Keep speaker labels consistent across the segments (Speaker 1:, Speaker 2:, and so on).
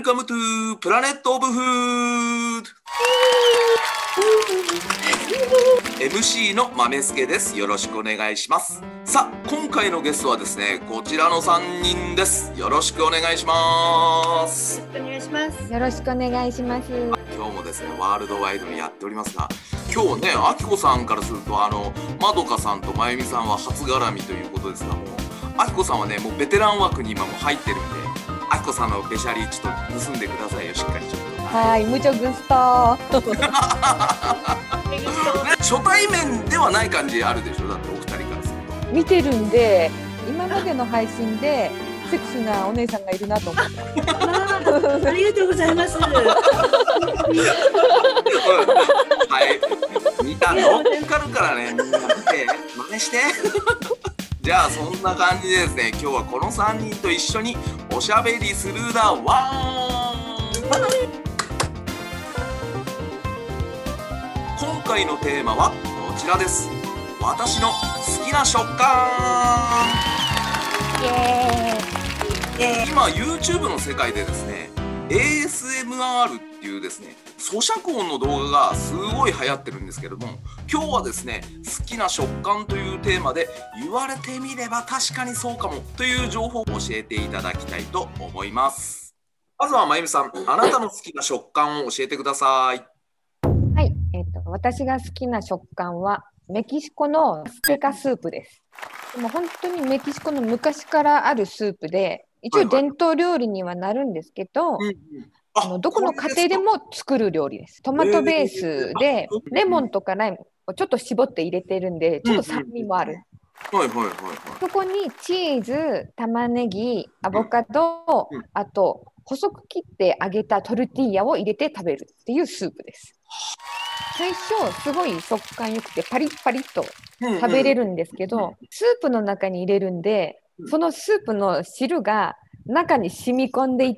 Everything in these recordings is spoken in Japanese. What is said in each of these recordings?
Speaker 1: Welcome to Planet of Food MC の豆助です。よろしくお願いします。さあ、今回のゲストはですね、こちらの3人です。よろしくお願いします。
Speaker 2: お願いします。
Speaker 3: よろしくお願いします。
Speaker 1: 今日もですね、ワールドワイドにやっておりますが、今日ね、あきこさんからするとまどかさんとまゆみさんは初絡みということですが、もうあきこさんはね、もうベテラン枠に今も入ってるんで、あきこさんのベシャリちょっと盗んでくださいよ、しっかりちょっと。
Speaker 3: はい、mucho gusto。
Speaker 1: 初対面ではない感じあるでしょ、だってお二人からすると。
Speaker 3: 見てるんで、今までの配信でセクシーなお姉さんがいるなと思って。
Speaker 2: ありがとうございます。
Speaker 1: はい、見たの分かるからね、みんな見て真似して。じゃあそんな感じでですね、今日はこの3人と一緒におしゃべりするだワン。今回のテーマはこちらです。私の好きな食感。今 YouTube の世界でですね、 ASMR っていうですね、咀嚼音の動画がすごい流行ってるんですけども、今日はですね、好きな食感というテーマで、言われてみれば確かにそうかもという情報を教えていただきたいと思います。まずはまゆみさん、あなたの好きな食感を教えてください。
Speaker 3: はい、私が好きな食感はメキシコのステカスープです。でも本当にメキシコの昔からあるスープで、一応伝統料理にはなるんですけど、どこの家庭でも作る料理です。トマトベースでレモンとかライムをちょっと絞って入れてるんで、ちょっと酸味もある。そこにチーズ、玉ねぎ、アボカド、あと細く切って揚げたトルティーヤを入れて食べるっていうスープです。最初すごい食感良くてパリッパリッと食べれるんですけど、スープの中に入れるんで、そのスープの汁が中に染み込んでいって、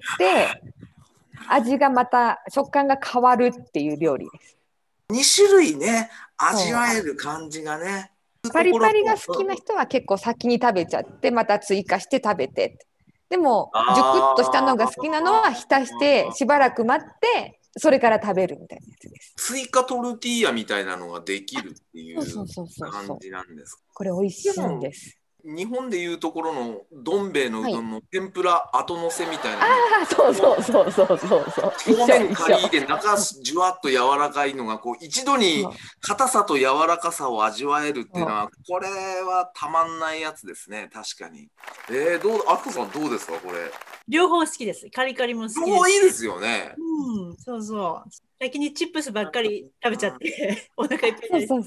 Speaker 3: 味がまた食感が変わるっていう料理です。
Speaker 1: 2種類ね、味わえる感じがね。
Speaker 3: パリパリが好きな人は結構先に食べちゃってまた追加して食べて。でもジュクッとしたのが好きなのは浸してしばらく待ってそれから食べるみたいなやつです。
Speaker 1: 追加トルティーヤみたいなのができるっていう感じなんですか。
Speaker 3: これ美味しいんです。
Speaker 1: 日本でいうところのどん兵衛のうどんの天ぷら後乗せみたいな、
Speaker 3: ああ、そう
Speaker 1: 表面カリーで中じゅわっと柔らかいのがこう一度に硬さと柔らかさを味わえるっていうのは、これはたまんないやつですね。確かに。あきこさんどうですかこれ。
Speaker 2: 両方好きです。カリカリも好きです。
Speaker 1: 両方いいですよね。
Speaker 2: そうそう。先にチップスばっかり食べちゃってお腹いっぱいです。
Speaker 3: そう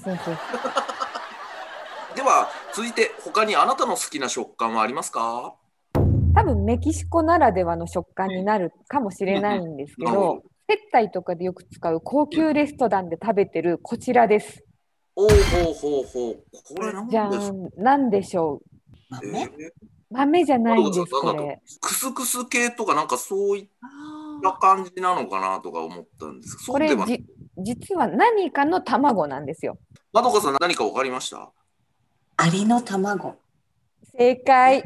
Speaker 1: では続いて他にあなたの好きな食感はありますか？
Speaker 3: 多分メキシコならではの食感になるかもしれないんですけど、接待とかでよく使う高級レストランで食べてるこちらです。
Speaker 1: これ何ですか？
Speaker 3: じゃあ何でしょう？豆じゃないんです。これ
Speaker 1: クスクス系とかなんかそういった感じなのかなとか思ったんです。
Speaker 3: これ実は何かの卵なんですよ。
Speaker 1: まどかさん何か分かりました？
Speaker 4: アリの卵。
Speaker 3: 正解。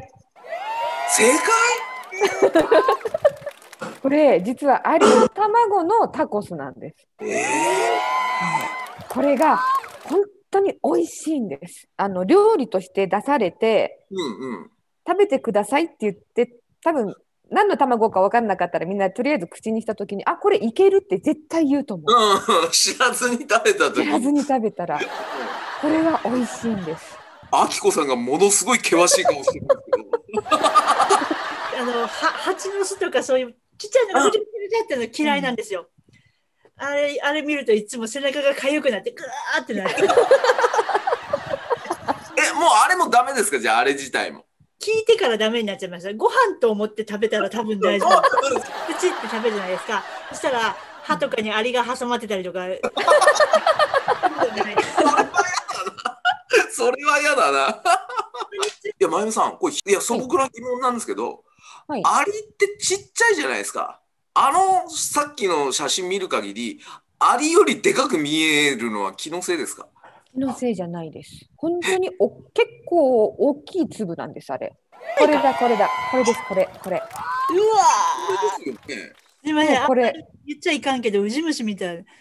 Speaker 3: これ実はアリの卵のタコスなんです。これが本当に美味しいんです。料理として出されて、食べてくださいって言って、多分何の卵か分かんなかったらみんなとりあえず口にした時に、あ、これいけるって絶対言うと思う。
Speaker 1: 知らずに食べた時。
Speaker 3: 知らずに食べたらこれは美味しいんです。
Speaker 1: あきこさんがものすごい険しい顔してるんですけど。
Speaker 2: 蜂の巣とかそういうちっちゃいのがふりふりっての嫌いなんですよ。あれ見るといつも背中が痒くなってグーってなって。もう
Speaker 1: あれもダメですか？じゃああれ自体も。
Speaker 2: 聞いてからダメになっちゃいました。ご飯と思って食べたら多分大丈夫。プチって食べるじゃないですか。そしたら歯とかにアリが挟まってたりとか。
Speaker 1: それは嫌だな。いや、まゆみさん、これ素朴な疑問なんですけど、アリってちっちゃいじゃないですか。さっきの写真見る限り、アリよりでかく見えるのは気のせいですか？
Speaker 3: 気のせいじゃないです。本当に結構大きい粒なんです、あれ。これです、これ。
Speaker 2: うわ
Speaker 1: ー。
Speaker 2: 今ね、
Speaker 3: これ
Speaker 2: 言っちゃいかんけど、ウジ虫みたい。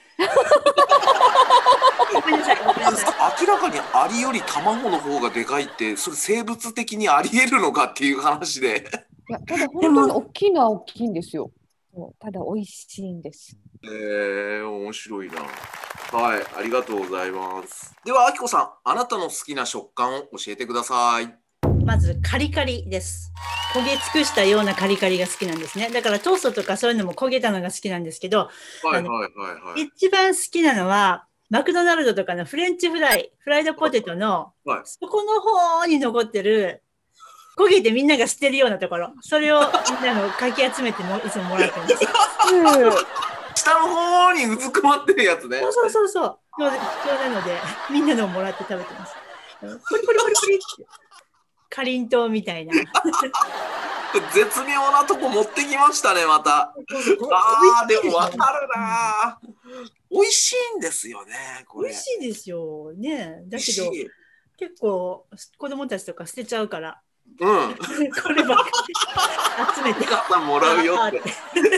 Speaker 2: ごめんなさい、ごめんなさい。
Speaker 1: 明らかにアリより卵の方がでかいって、それ生物的にありえるのかっていう話で。
Speaker 3: いや、ただ本当に大きいのは大きいんですよ。そうただ美味しいんです。
Speaker 1: 面白いな。はい、ありがとうございます。では、あきこさん、あなたの好きな食感を教えてください。
Speaker 2: まずカリカリです。焦げ尽くしたようなカリカリが好きなんですね。だからトーストとかそういうのも焦げたのが好きなんですけど、
Speaker 1: はいはいはいはい。
Speaker 2: 一番好きなのはマクドナルドとかのフレンチフライドポテトの
Speaker 1: はい
Speaker 2: 底の方に残ってる焦げてみんなが捨てるようなところ、それをみんなのかき集めてもいつももらってるんです。
Speaker 1: 下の方にうずくまってるやつね。
Speaker 2: そうそうそう。貴重なのでみんなのをもらって食べてます。ポリポリポリポリってかりんとうみたいな。
Speaker 1: 絶妙なとこ持ってきましたね、また。でもわかるな。美味しいんですよね、これ。
Speaker 2: 美味しいですよね。だけど結構子供たちとか捨てちゃうから。こればっかり集めて。
Speaker 1: もらうよって。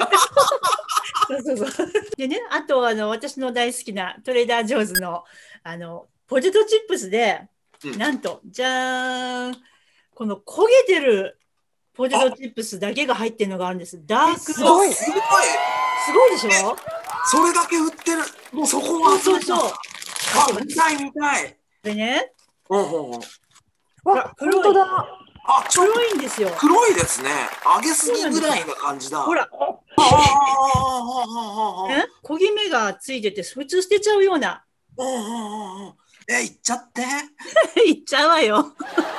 Speaker 2: そう。でね、あと私の大好きなトレーダー・ジョーズのポテトチップスで、なんとじゃーん、この焦げてるポテトチップスだけが入ってるのがあるんです。ダーク
Speaker 1: すごい
Speaker 2: でしょ。
Speaker 1: それだけ売ってる。もうそこは
Speaker 2: そう。
Speaker 1: 見たい。
Speaker 2: でね、
Speaker 3: わ、本当だ。
Speaker 2: 黒いんですよ。
Speaker 1: 黒いですね。揚げすぎぐらいな感じだ。
Speaker 2: ほら。焦げ目がついてて普通捨てちゃうような。
Speaker 1: いっちゃって。
Speaker 2: いっちゃうわよ。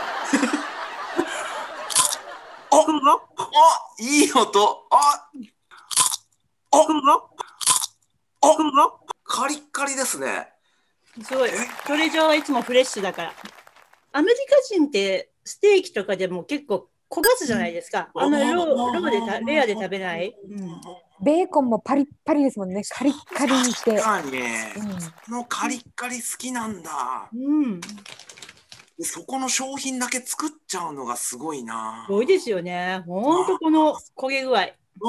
Speaker 1: いい音。カリッカリですね。
Speaker 2: すごい。それ上はいつもフレッシュだから。アメリカ人ってステーキとかでも結構焦がすじゃないですか。あんまりレアで食べない。
Speaker 3: ベーコンもパリッパリですもんね。カリッカリにして。
Speaker 1: 確かに。このカリッカリ好きなんだ。そこの商品だけ作っちゃうのがすごいな。
Speaker 2: すごいですよね。ほんとこの焦げ具合。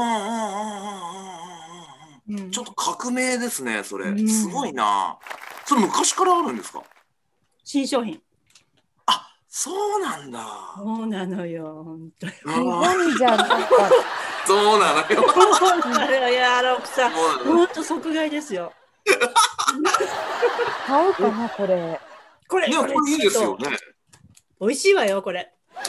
Speaker 1: ちょっと革命ですね、それ。すごいな。それ昔からあるんですか？
Speaker 2: 新商品。
Speaker 1: そうなんだ。
Speaker 2: そうなのよ。本当に。
Speaker 3: 日本じゃなんか。
Speaker 1: そうなのよ。
Speaker 2: いや、奥さん。本当即買いですよ。
Speaker 3: 買うかな、これ。
Speaker 2: これ
Speaker 1: いいですよね。
Speaker 2: 美味しいわよ、これ。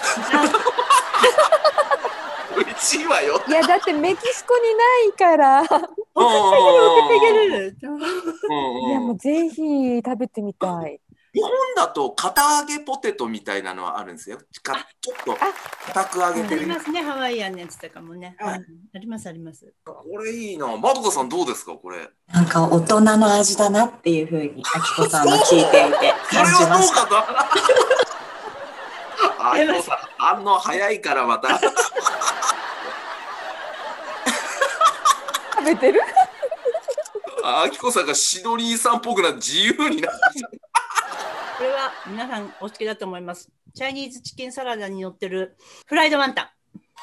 Speaker 1: 美味しいわよ。
Speaker 3: いや、だってメキシコにないから。
Speaker 2: 送ってける。
Speaker 3: いや、もうぜひ食べてみたい。
Speaker 1: 日本だと堅揚げポテトみたいなのはあるんですよ。ちょっと硬く揚げてる。
Speaker 2: ありますね、ハワイアンのやつとかもね。あります。
Speaker 1: これいいな。まどかさんどうですか、これ。
Speaker 4: なんか大人の味だなっていうふうにあきこさんの聞いていて感じました。
Speaker 1: あきこさん反応早いからまた。
Speaker 3: 食べてる？
Speaker 1: あきこさんがシドニーさんっぽくな自由になってきた。
Speaker 2: これは皆さんお好きだと思います。チャイニーズチキンサラダに乗ってるフライドワンタン。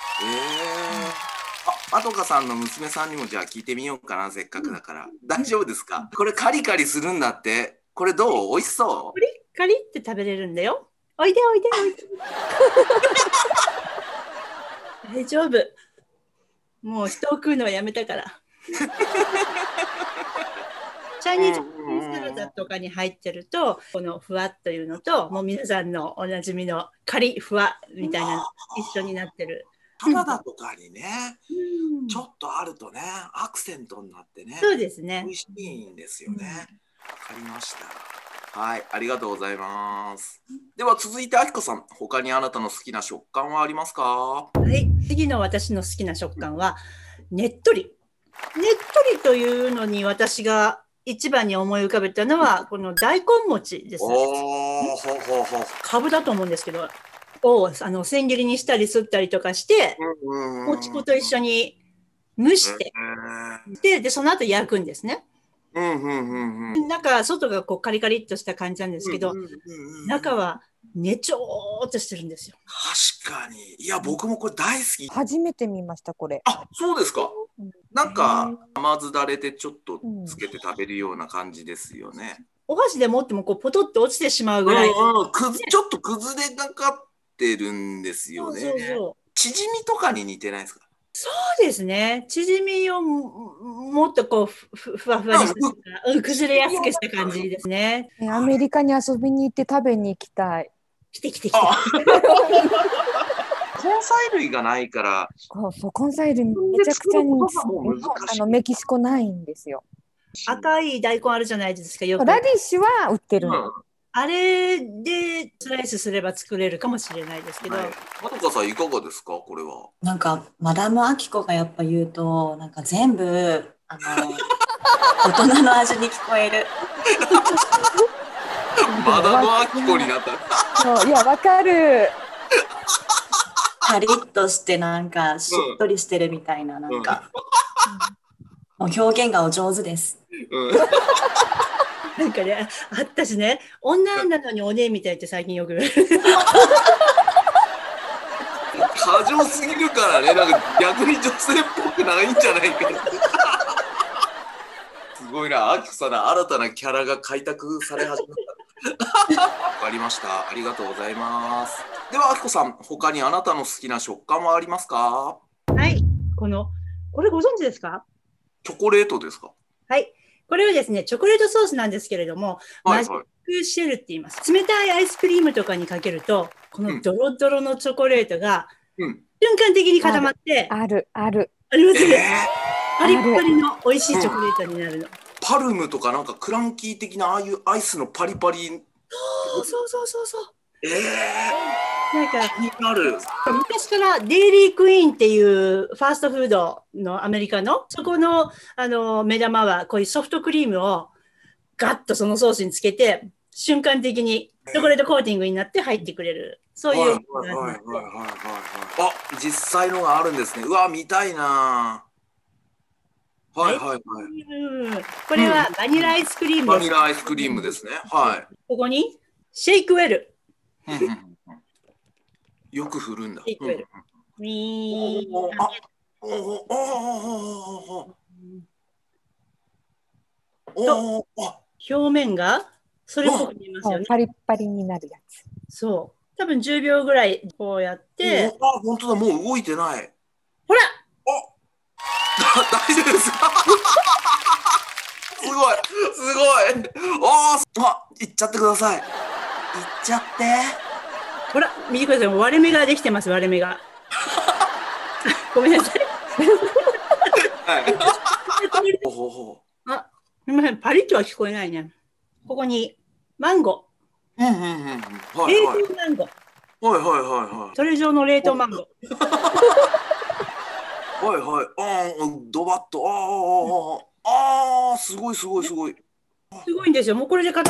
Speaker 1: まどかさんの娘さんにもじゃあ聞いてみようかな、せっかくだから。大丈夫ですか？これカリカリするんだって。これどう？美味しそう？
Speaker 2: カリって食べれるんだよ。おいで。大丈夫。もう人を食うのはやめたから。チャイニーズサラダとかに入ってると、このふわっというのと、もう皆さんのおなじみのカリふわみたいな一緒になってる。
Speaker 1: サラダとかにね、ちょっとあるとね、アクセントになってね。
Speaker 2: そうですね。
Speaker 1: 美味しいんですよね。わかりました。はい、ありがとうございます。では続いてあきこさん、他にあなたの好きな食感はありますか？
Speaker 2: はい、次の私の好きな食感はねっとり。ねっとりというのに私が一番に思い浮かべたのはこの大根餅です。かぶだと思うんですけど、千切りにしたりすったりとかして、もち粉と一緒に蒸して、でその後焼くんですね。なんか外がこうカリカリっとした感じなんですけど、中はねちょーっとしてるんですよ。
Speaker 1: 確かに。いや、僕もこれ大好き。
Speaker 3: 初めて見ました、これ。
Speaker 1: あ、そうですか。 なんか甘酢だれでちょっとつけて食べるような感じですよね。
Speaker 2: お箸で持ってもこうポトッと落ちてしまうぐらい。
Speaker 1: ちょっと崩れがかってるんですよね。
Speaker 2: そう
Speaker 1: チヂミとかに似てないですか？
Speaker 2: そうですね。チヂミをもっとこうふわふわにした、崩れやすくした感じですね。
Speaker 3: アメリカに遊びに行って食べに行きたい。
Speaker 2: 来て。
Speaker 1: 根菜類がないから。
Speaker 3: そう、根菜類めちゃくちゃメキシコないんですよ。
Speaker 2: 赤い大根あるじゃないですか。よく
Speaker 3: ラディッシュは売ってるの。
Speaker 2: あれでスライスすれば作れるかもしれないですけど。
Speaker 1: まどかさんいかがですかこれは？
Speaker 4: なんかマダムアキコがやっぱ言うとなんか全部大人の味に聞こえる。
Speaker 1: マダムアキコになった。
Speaker 3: そういやわかる。
Speaker 4: カリッとしてなんかしっとりしてるみたいななんか、もう表現がお上手です。
Speaker 2: なんかね、あったしね、女なのにおねえみたいって最近よく言われる。
Speaker 1: 過剰すぎるからね、なんか逆に女性っぽくないんじゃないかって。すごいな、アキコさんの新たなキャラが開拓され始めた。わかりました。ありがとうございます。では、アキコさん、他にあなたの好きな食感はありますか？
Speaker 2: はい、これご存知ですか？
Speaker 1: チョコレートですか？
Speaker 2: はい。これはですね、チョコレートソースなんですけれども、マジックシェルって言います。冷たいアイスクリームとかにかけると、このドロドロのチョコレートが瞬間的に固まって、
Speaker 3: あり
Speaker 2: ますね。パリッパリの美味しいチョコレートになるの。
Speaker 1: パルムとかなんかクランキー的なああいうアイスのパリパリ。
Speaker 2: そう。
Speaker 1: なんか
Speaker 2: 昔からデイリークイーンっていうファーストフードのアメリカのそこの目玉はこういうソフトクリームをガッとそのソースにつけて瞬間的にチョコレートコーティングになって入ってくれるそういう。
Speaker 1: あ、実際のがあるんですね。うわ、見たいな。こ
Speaker 2: れはバニラアイスクリームです。
Speaker 1: バニラアイスクリームですね。はい。
Speaker 2: ここにシェイクウェル。
Speaker 1: よく振るんだ。
Speaker 2: 表面がそれっぽく見えますよね。
Speaker 3: パリッパリになるやつ。
Speaker 2: そう。多分10秒ぐらいこうやって。
Speaker 1: あ、本当だ、もう動いてない。
Speaker 2: ほら。
Speaker 1: 大丈夫ですか？すごい。いっちゃってください。いっちゃって。
Speaker 2: ほら、見てください。割れ目ができてます、割れ目が。ごめんなさい。あ、すみません、パリッとは聞こえないね。ここにマンゴー。冷凍マンゴー。それ上の冷凍マンゴー。
Speaker 1: ドバッと。すごい。すご
Speaker 2: いんですよ。もうこれでや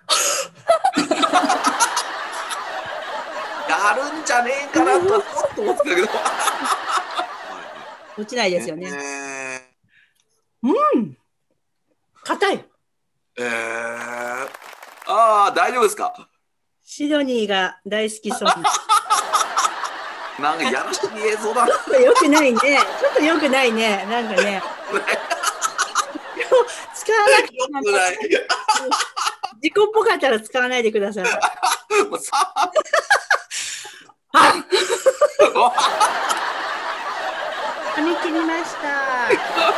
Speaker 1: るんじゃねえかなと思ってたけど。
Speaker 2: 落ちないですよね。硬い。
Speaker 1: 大丈夫ですか？
Speaker 2: シドニーが大好きそうな。
Speaker 1: なんかやらしい映像だ。
Speaker 2: よくないね。ちょっとよくないね。なんかね。使わなくても自己っぽかったら使わないでください。髪切りました。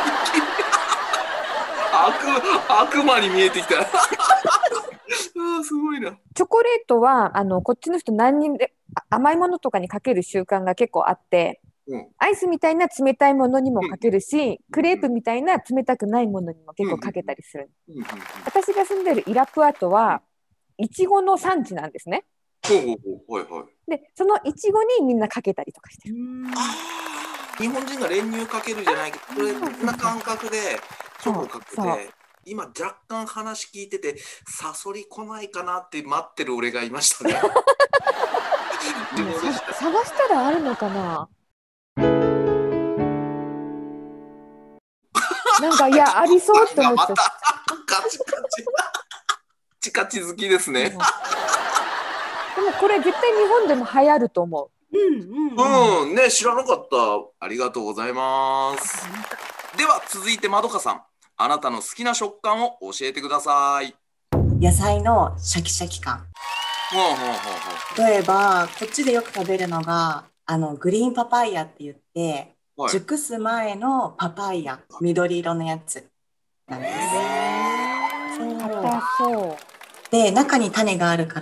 Speaker 1: 悪魔に見えてきた。すごいな。
Speaker 3: チョコレートはこっちの人何人で甘いものとかにかける習慣が結構あって、アイスみたいな冷たいものにもかけるし、クレープみたいな冷たくないものにも結構かけたりする。私が住んでるイラプアトはいちごの産地なんですね。でそのいちごにみんなかけたりとかしてる。
Speaker 1: 日本人が練乳かけるじゃないけど、これな感覚でチョコかけて、今若干話聞いててサソリ来ないかなって待ってる俺がいましたね。
Speaker 3: 探したらあるのかな。なんかいやありそうって思って。
Speaker 1: チカチ好きですね。
Speaker 3: でもこれ絶対日本でも流行ると思う。
Speaker 1: ね、知らなかった。ありがとうございます。 では続いてまどかさん、あなたの好きな食感を教えてください。
Speaker 4: 野菜のシャキシャキ感。
Speaker 1: ほうほうほうほ
Speaker 4: 例えば、こっちでよく食べるのが、グリーンパパイヤって言って、
Speaker 1: う。はい。
Speaker 4: 熟す前のパパイヤ、緑色のやつなんです。そう。
Speaker 3: 硬そう。
Speaker 4: で、中に種があるから、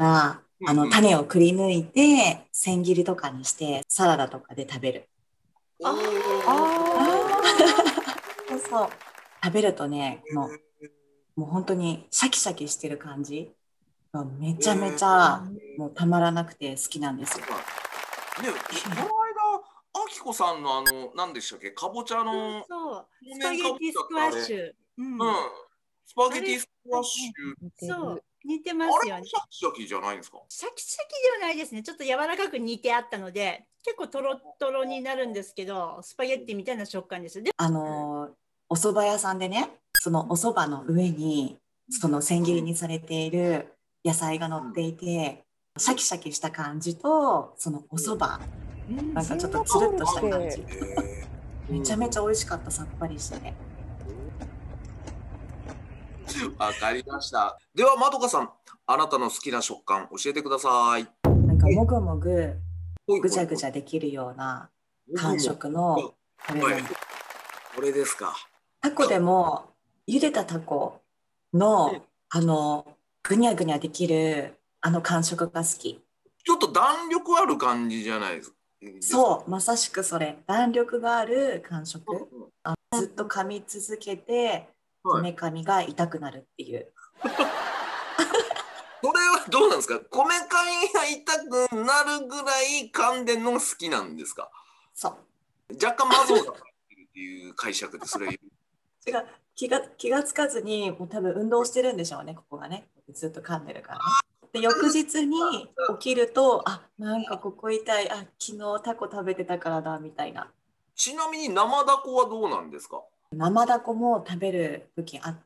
Speaker 1: うんうん。
Speaker 4: 種をくり抜いて、千切りとかにして、サラダとかで食べる。
Speaker 1: お
Speaker 3: あ
Speaker 4: そうそう。食べるとね、もう本当にシャキシャキしてる感じがめちゃめちゃもうたまらなくて好きなんですよ。
Speaker 1: ね、この間、あきこさんの何でしたっけ、かぼちゃの
Speaker 2: そう、
Speaker 1: 表
Speaker 2: スパゲ
Speaker 1: 面かぼち
Speaker 2: ティスクワ
Speaker 1: ゃってあれ、
Speaker 2: ッシュ。
Speaker 1: うん、スパゲティスクワッシュ、
Speaker 3: 似て
Speaker 2: そう
Speaker 3: る。、
Speaker 2: 似て
Speaker 1: あ
Speaker 2: ますよね。
Speaker 1: れもシャキシャキじゃないんですか？
Speaker 2: シャキシャキではないですね。ちょっと柔らかく煮てあったので、結構トロットロになるんですけど、スパゲッティみたいな食感です。で、
Speaker 4: お蕎麦屋さんでね、そのお蕎麦の上に、その千切りにされている野菜が乗っていて、シャキシャキした感じと、そのお蕎麦、なんかちょっとつるっとした感じ。めちゃめちゃ美味しかった、さっぱりしてね。
Speaker 1: わかりました。では、まどかさん、あなたの好きな食感教えてください。
Speaker 4: なんかもぐもぐ、
Speaker 1: ほいほいほい
Speaker 4: ぐちゃぐちゃできるような感
Speaker 1: 僕も
Speaker 4: 触の食べ
Speaker 1: はい、
Speaker 4: 物。
Speaker 1: これですか。
Speaker 4: タコでも、茹でたタコ
Speaker 1: うん、
Speaker 4: の、ぐにゃぐにゃできる、感触が好き。
Speaker 1: ちょっと弾力ある感じじゃないですか。
Speaker 4: そう、まさしくそれ。弾力がある感触。
Speaker 1: うんうん、
Speaker 4: ずっと噛み続けて、こ
Speaker 1: はい。
Speaker 4: めかみが痛くなるっていう。
Speaker 1: それはどうなんですか？こめかみが痛くなるぐらい噛んでんのが好きなんですか？
Speaker 4: そう。
Speaker 1: 若干マゾが入ってるっていう解釈でそれ言う。
Speaker 4: 違う。気がつかずに、もう多分運動してるんでしょうね、ここがね。ずっと噛んでるからね。で、翌日に起きると、あ、なんかここ痛い、あ、昨日タコ食べてたからだ、みたいな。
Speaker 1: ちなみに生ダコはどうなんですか？
Speaker 4: 生ダコも食べる時あって、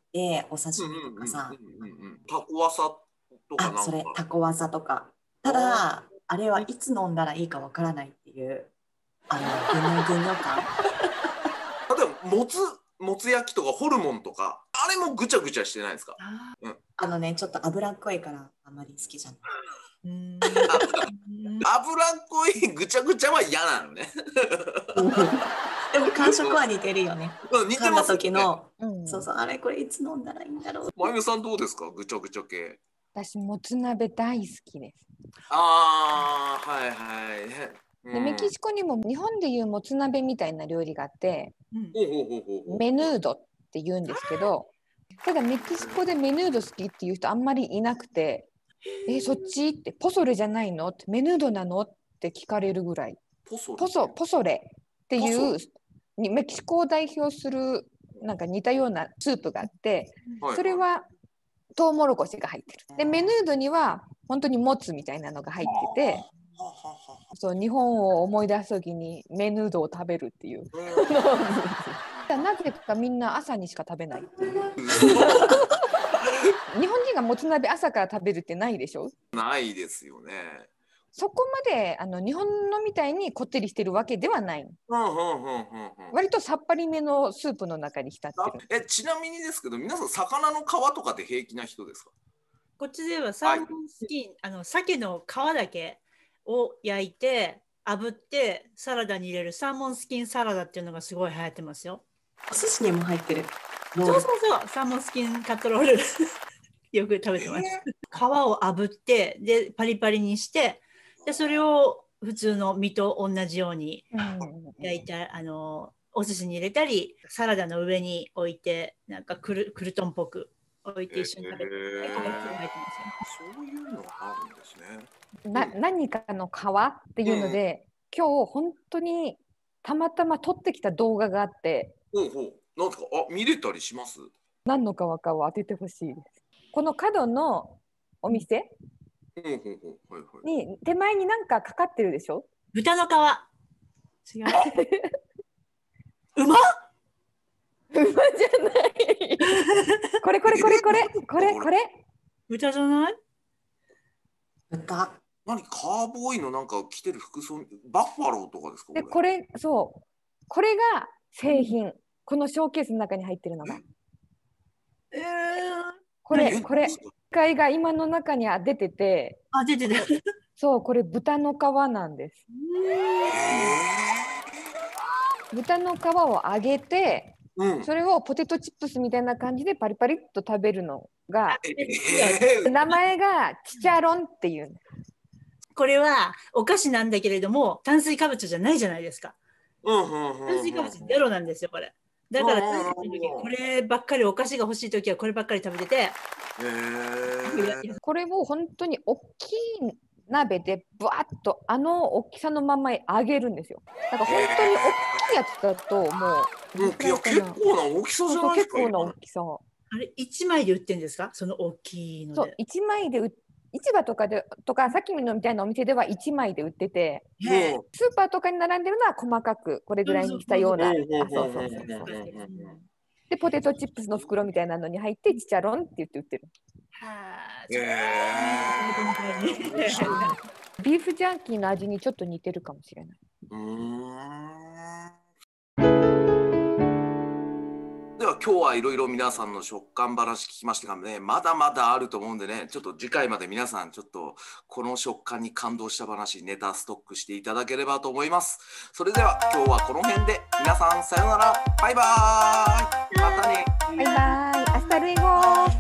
Speaker 4: お
Speaker 1: うんう
Speaker 4: 刺身と
Speaker 1: んうん
Speaker 4: かさ、
Speaker 1: うんうん。タコワサとか
Speaker 4: あ、
Speaker 1: なんか。
Speaker 4: それ、タコワサとか。た
Speaker 1: あ
Speaker 4: だ、あれはいつ飲んだらいいかわからないっていう、ぐにょぐにょ感。
Speaker 1: ー、例えばもつ焼きとかホルモンとか、あれもぐちゃぐちゃしてないですか？
Speaker 2: あ
Speaker 1: うん。
Speaker 4: ちょっと脂っこいからあんまり好きじゃない。
Speaker 2: ー、うーん。
Speaker 1: 脂っこいぐちゃぐちゃは嫌なのね。
Speaker 4: でも感触は似てるよね。
Speaker 1: うん、似て
Speaker 4: 噛んだ
Speaker 1: ますよね。
Speaker 4: 時の、
Speaker 3: うん、
Speaker 4: そうそう、あれこれいつ飲んだらいいんだろう。
Speaker 1: まゆみさんどうですか？ぐちゃぐちゃ系。
Speaker 3: 私、もつ鍋大好きです。
Speaker 1: ああ、はいはい。う
Speaker 3: で、メキ
Speaker 1: ん。
Speaker 3: シコにも日本でいうもつ鍋みたいな料理があって、
Speaker 2: うん
Speaker 1: ほうほうほうほうほう。
Speaker 3: メヌードって言うんですけど、ただメキシコでメヌード好きっていう人あんまりいなくて、そっちってポソレじゃないのってメヌードなのって聞かれるぐらい。
Speaker 1: ポソリ。
Speaker 3: ポソレってい
Speaker 1: ポ
Speaker 3: うメキシコを代表するなんか似たようなスープがあって、
Speaker 1: はい、
Speaker 3: それはトウモロコシが入ってる。で、メヌードには本当にモツみたいなのが入ってて、
Speaker 1: ははは。
Speaker 3: そう日本を思い出す時にメヌードを食べるっていう。なぜかみんな朝にしか食べないっていう。日本人がもつ鍋朝から食べるってないでしょ？
Speaker 1: ないですよね。
Speaker 3: そこまで日本のみたいにこってりしてるわけではない。
Speaker 1: うんうんうんうんうん。
Speaker 3: 割とさっぱりめのスープの中に浸ってる。
Speaker 1: ちなみにですけど、皆さん魚の皮とかで平気な人ですか？
Speaker 2: こっちではサーモンスキン、鮭の皮だけを焼いて、炙ってサラダに入れるサーモンスキンサラダっていうのがすごい流行ってますよ。
Speaker 4: お寿司にも入ってる。
Speaker 2: そうそうそう、サーモンスキンカットロールよく食べてます。皮を炙って、で、パリパリにして、で、それを普通の身と同じように焼いた、お寿司に入れたり、サラダの上に置いて、なんかクルトンっぽく置いて一緒に食べて、結構入ってますよ。
Speaker 1: そういうのがあるんですね。
Speaker 3: 何かの皮っていうので、今日本当にたまたま撮ってきた動画があって、
Speaker 1: ほうほう。なんですか？見れたりします？
Speaker 3: 何の皮かを当ててほしいです。この角のお店
Speaker 1: ほうほうほう。はいはい。
Speaker 3: に手前になんかかかってるでしょ？
Speaker 2: 豚の皮。違う。馬
Speaker 3: 馬じゃない。これ。
Speaker 2: 豚じゃない？
Speaker 4: 豚。
Speaker 1: 何カーボーイのなんか着てる服装、バッファローとかですか？
Speaker 3: で、これが製品。 このショーケースの中に入ってるのが。
Speaker 2: えー、
Speaker 3: これ機械が今の中には出てて、
Speaker 2: あ、出てた。
Speaker 3: そう、これ豚の皮なんです。豚の皮を揚げて、それをポテトチップスみたいな感じでパリパリっと食べるのが、名前がチチャロンっていう。
Speaker 2: これはお菓子なんだけれども、炭水化物じゃないじゃないですか。炭水化物ゼロなんですよ、これ。だから、こればっかり、お菓子が欲しいときはこればっかり食べてて。
Speaker 3: これを本当に大きい鍋でぶわっと大きさのまま揚げるんですよ。だから本当に大きいやつだともう
Speaker 1: 結構な大きさじゃないですか。
Speaker 3: 結構な大きさ。
Speaker 2: あれ1枚で売ってるんですか？その大きいので。
Speaker 3: そう1枚で市場とかさっきのみたいなお店では1枚で売ってて、スーパーとかに並んでるのは細かくこれぐらいにしたような。でポテトチップスの袋みたいなのに入ってチチャロンって言って売ってる。ビーフジャーキーの味にちょっと似てるかもしれない。
Speaker 1: では今日はいろいろ皆さんの食感話聞きましたがね、まだまだあると思うんでね、ちょっと次回まで皆さんちょっとこの食感に感動した話、ネタストックしていただければと思います。それでは今日はこの辺で皆さんさようなら、バイバーイ、またね。
Speaker 3: バイバイ、アスタルエゴ。